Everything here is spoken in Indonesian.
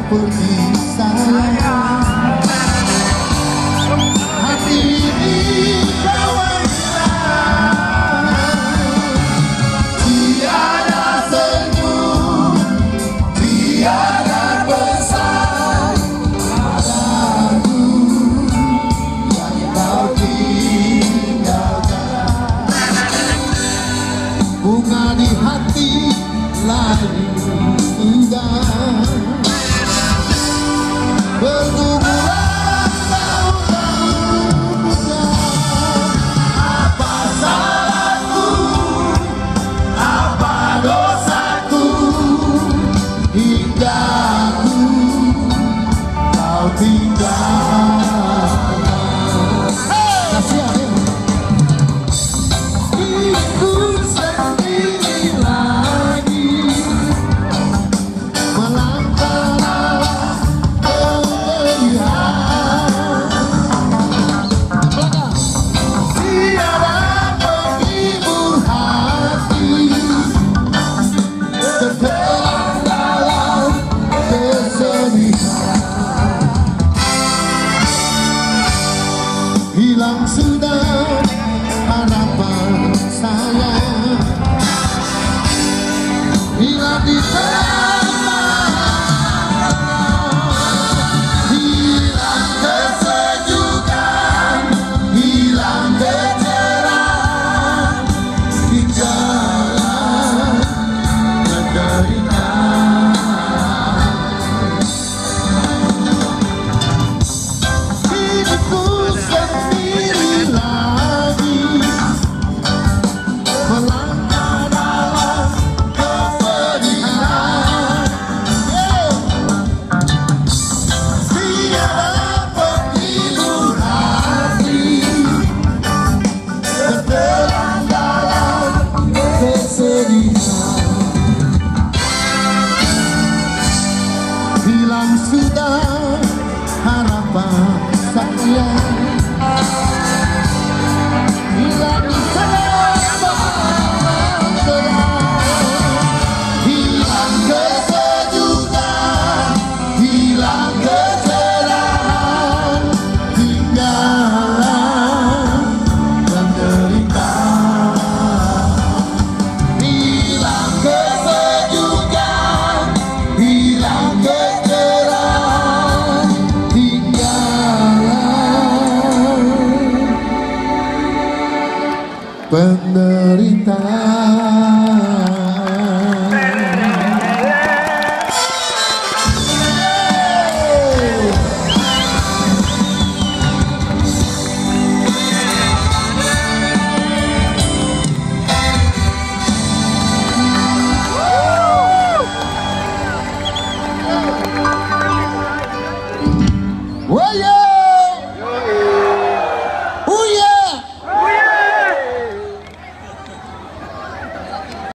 pergi sayang, hati ini kawan hilang. Tiada senyum, tiada pesan padaku yang kau tinggalkan. Bunga di hati lagi indah, berguguran tahun-tahun muda. Apa salahku, apa dosaku, hingga aku kau tinggalkan. Kasihan ya. Diriku sendiri lagi melangkah kemeriahan. Tiada penghibur hati, tertelan dalam kesedihan. Hilang sudah harapan saya, hilang di hilang kesejukan, hilang kecerahan, tinggalkan penderitaan. Hidupku sendiri lagi melangkah dalam kepedihan. Tiada penghibur hati, tertelan dalam kesedihan. Hilang sudah harapan saya, hilang di tengah gelap. Hilang kesejukan, hilang kecerahan, tinggalkan penderitaan. Hilang kesejukan, hilang kecerahan, tinggalkan penderitaan.